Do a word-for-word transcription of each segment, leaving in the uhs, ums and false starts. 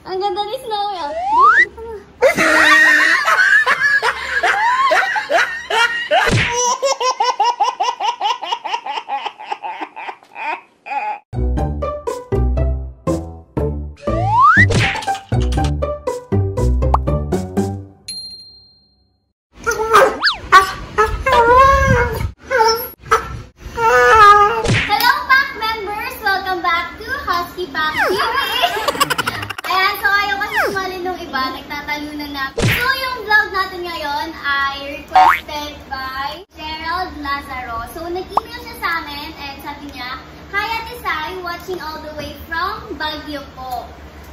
Ang ganda ni Snowy. Ah. Nagtatalunan na. So, yung vlog natin ngayon ay requested by Gerald Lazaro. So, nag-email siya sa amin and sabi niya, "Hi Ate Sai, watching all the way from Baguio po.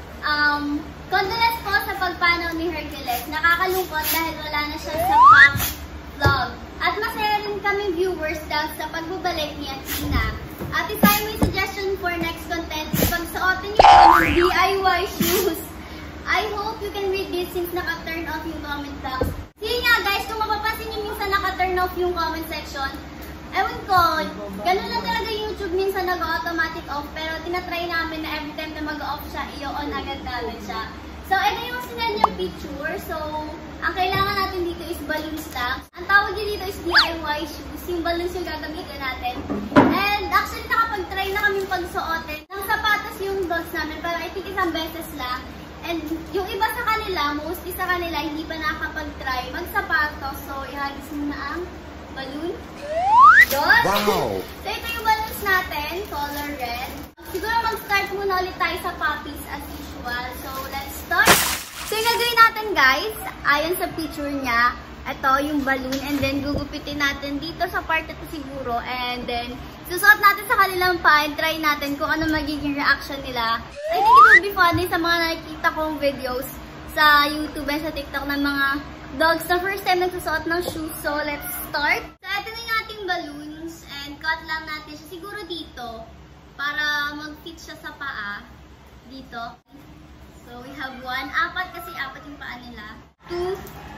Um, condolence po sa pagpanaw ni Hercules. Nakakalungkot dahil wala na siya sa pop vlog. At masaya rin kami viewers dahil sa pagbabalik ni Athena. Ate Sai, may suggestion for next content. Pagsuotin niyo po ng D I Y shoes. I hope you can read this since naka-turn off yung comment box." Sige nga guys, kung mapapansin nyo minsan naka-turn off yung comment section, ewan ko, ganun lang talaga YouTube minsan nag-automatic off, pero tinatry namin na every time na mag-off siya, i-on agad namin siya. So, ito yung sinend niyang picture. So, ang kailangan natin dito is balloon stacks. Ang tawag niyo dito is D I Y shoes. Yung balloons yung gagamitin natin. And actually, nakapag-try na kami pagsuotin ng sapatos yung dogs namin, pero I think isang beses lang. And yung iba sa kanila, mostly sa kanila, hindi pa nakakapag-try magsapatos. So, ihagis mo na ang balloon. Yun! Wow! So, ito yung balloons natin, color red. Siguro mag-start muna ulit tayo sa puppies as usual. So, let's start! So, yung gagawin natin guys, ayon sa picture niya, ito yung balloon. And then, gugupitin natin dito sa part ito siguro. And then, susuot natin sa kanilang pa and try natin kung ano magiging reaction nila. I think it will be funny sa mga nakikita kong videos sa YouTube and sa TikTok ng mga dogs na first time nagsusuot ng shoes. So, let's start. So, ito na yung ating balloons and cut lang natin siya siguro dito para mag-fit siya sa paa. Dito. So, we have one. Apat kasi apat yung paa nila. Two.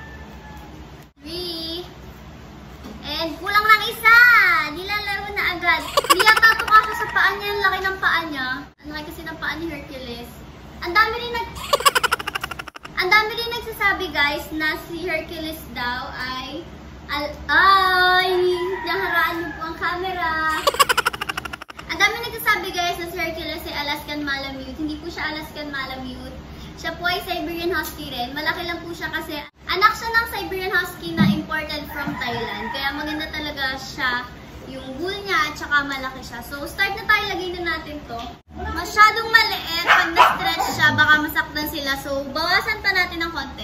Three. And kulang lang isa! Nilalaro na agad. Hindi yata ito kasi sa paa niya. Ang laki ng paa niya. Ang laki kasi ng paa ni Hercules. Ang dami rin nag... Ang dami rin nagsasabi guys na si Hercules daw ay... Al ay! Naharaan niyo po ang camera. Ang dami nagsasabi guys na si Hercules ay Alaskan Malamute. Hindi po siya Alaskan Malamute. Siya po ay Siberian Husky rin. Malaki lang po siya kasi anak siya ng Siberian Husky na imported from Thailand. Kaya maganda talaga siya yung wool niya at saka malaki siya. So, start na tayo. Lagay na natin to. Masyadong maliit. Pag na-stretch siya, baka masaktan sila. So, bawasan pa natin ng konti.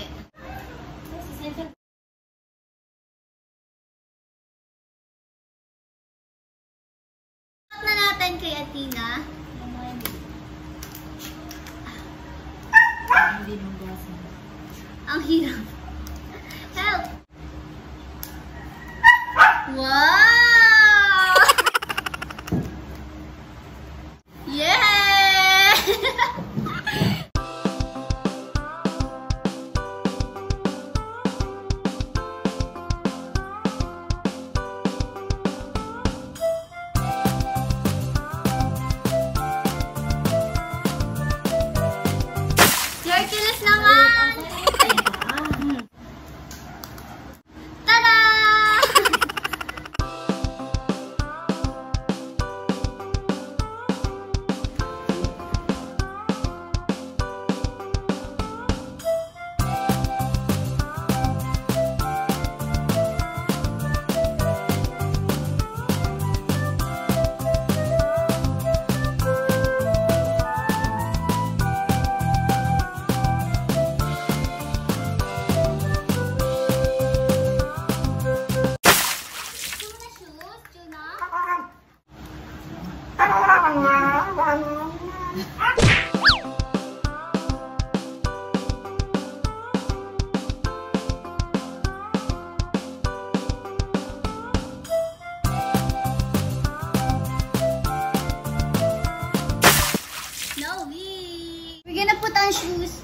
Start na natin kay Athena. Ang hirap. Help! Wow! Yeah! Si Hercules naman! We're gonna put on shoes.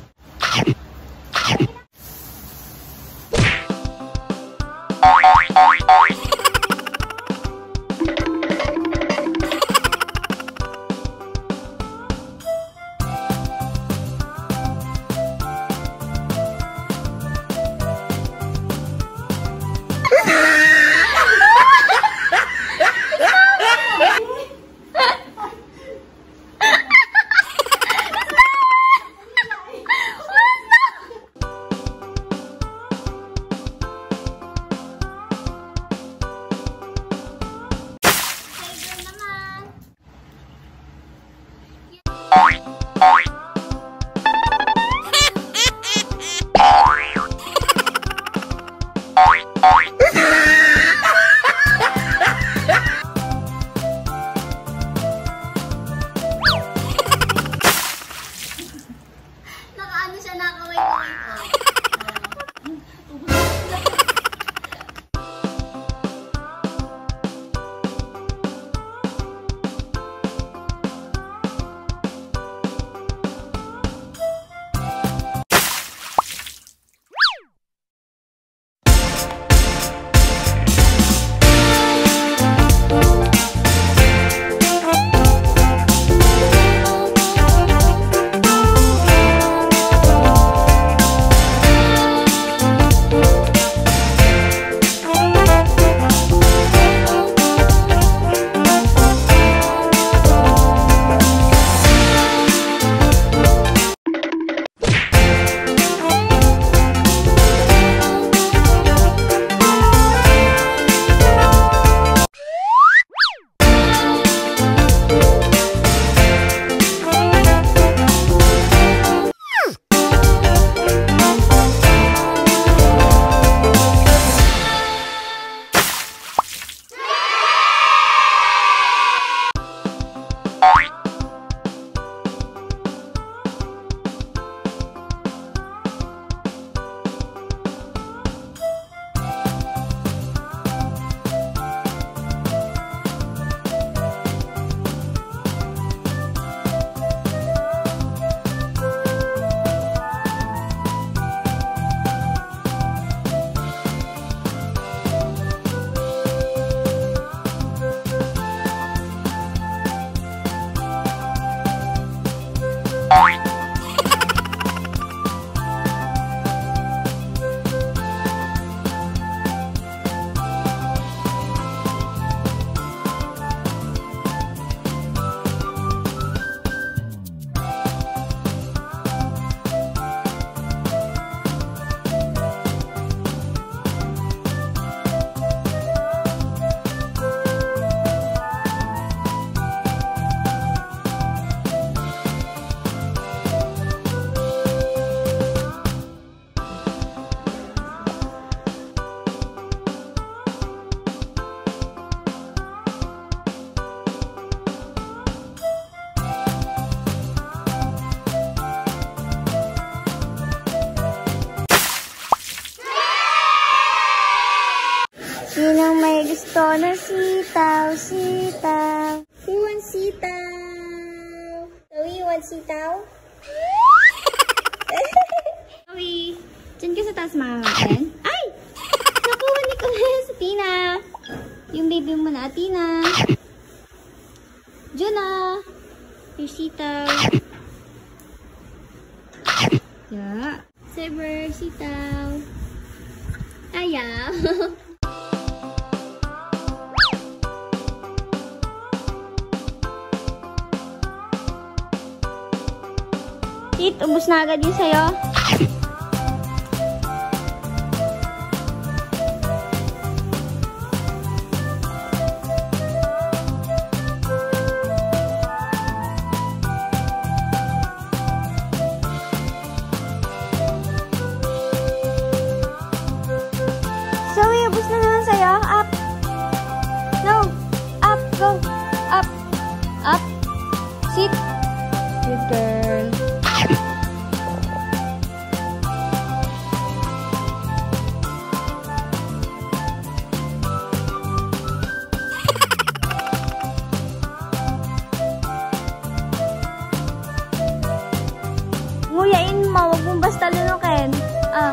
Ito na sitaw, sitaw. Who wants sitaw? Zoe, you want sitaw? Zoe, dyan ka sa taas makakain? Ay! Nakuha ni Kuya sa Tina. Yung baby mo na, Tina. Diyan na. Your sitaw. Yeah. Saber, sitaw. Ayaw. Tit, ubus na agad yun sa'yo. Zoe, ubus na naman sa'yo. Up. No. Up. Go. Up. Up. Sit. Good girl. Nguyain mo, wag mong basta lunukin. Ah.